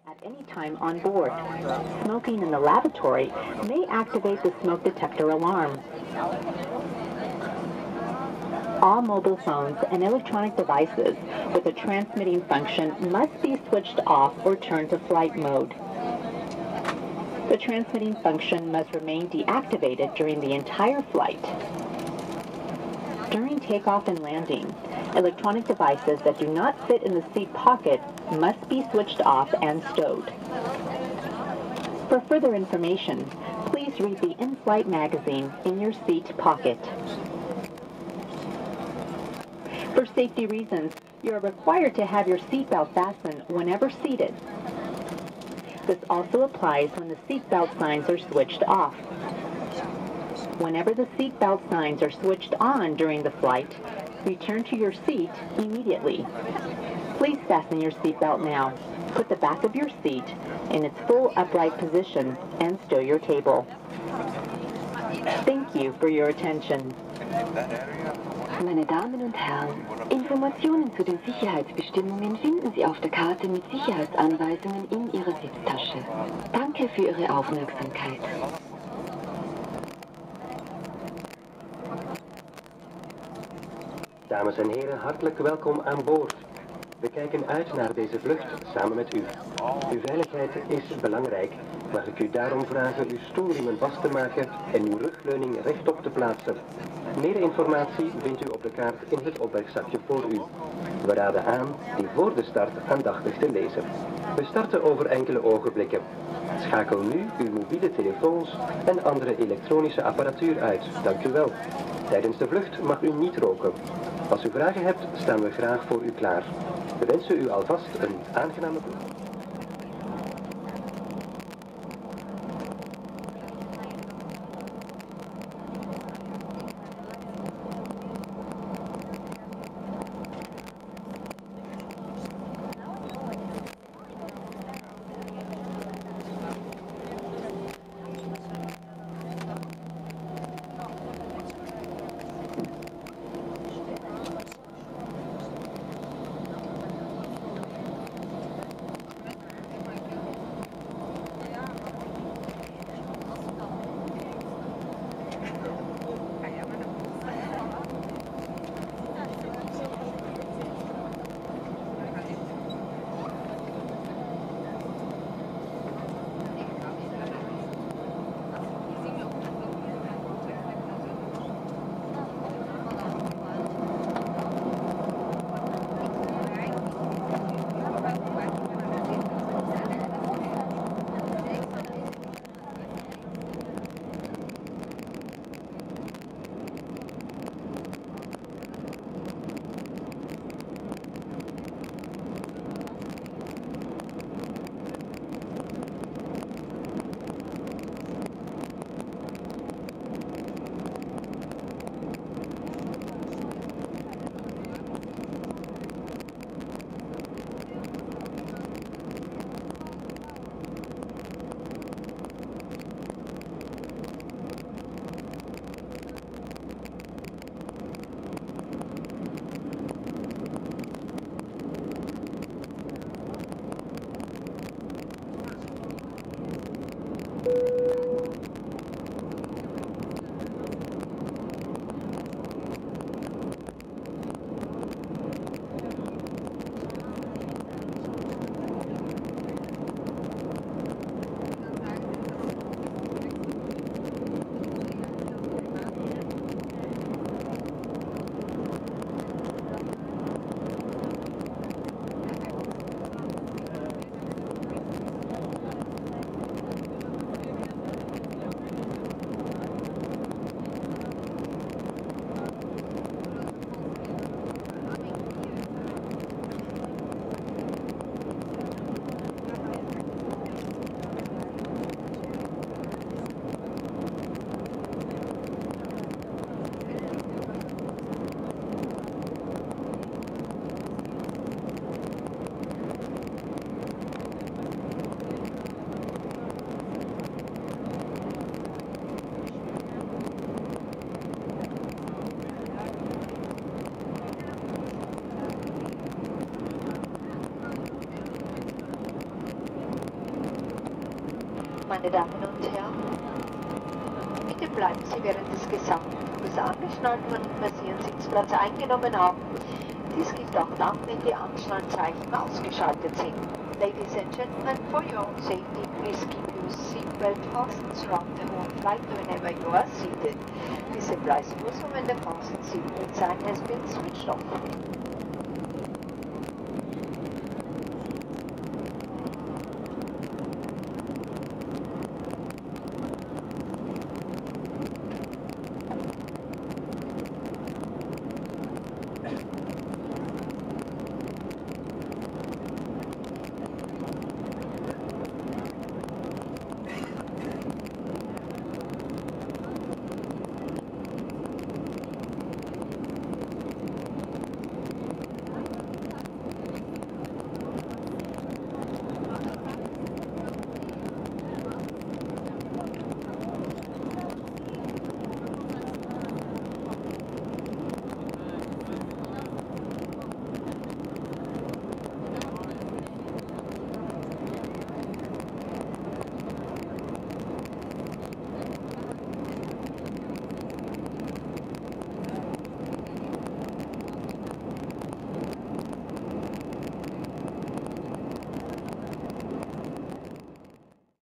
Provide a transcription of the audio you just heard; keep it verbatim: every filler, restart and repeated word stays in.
At any time on board. Smoking in the lavatory may activate the smoke detector alarm. All mobile phones and electronic devices with a transmitting function must be switched off or turned to flight mode. The transmitting function must remain deactivated during the entire flight. During takeoff and landing, electronic devices that do not fit in the seat pocket must be switched off and stowed. For further information, please read the in-flight magazine in your seat pocket. For safety reasons, you are required to have your seatbelt fastened whenever seated. This also applies when the seatbelt signs are switched off. Whenever the seatbelt signs are switched on during the flight, return to your seat immediately. Please fasten your seatbelt now. Put the back of your seat in its full upright position and stow your table. Thank you for your attention. Meine Damen und Herren, Informationen zu den Sicherheitsbestimmungen finden Sie auf der Karte mit Sicherheitsanweisungen in Ihrer Sitztasche. Danke für Ihre Aufmerksamkeit. Dames en heren, hartelijk welkom aan boord. We kijken uit naar deze vlucht samen met u. Uw veiligheid is belangrijk. Mag ik u daarom vragen uw stoelriemen vast te maken en uw rugleuning rechtop te plaatsen. Meer informatie vindt u op de kaart in het opbergzakje voor u. We raden aan die voor de start aandachtig te lezen. We starten over enkele ogenblikken. Schakel nu uw mobiele telefoons en andere elektronische apparatuur uit. Dank u wel. Tijdens de vlucht mag u niet roken. Als u vragen hebt, staan we graag voor u klaar. We wensen u alvast een aangename vlucht. meine Damen und Herren. Bitte bleiben Sie während des gesamten Fluges angeschnallt, wenn Sie Ihren Sitzplatz eingenommen haben. Dies gilt auch dann, wenn die Anschnallzeichen ausgeschaltet sind. Ladies and gentlemen, for your own safety, please keep your seatbelt fastened throughout the whole flight whenever you are seated. This applies also when the fasten seatbelt sign has been switched off.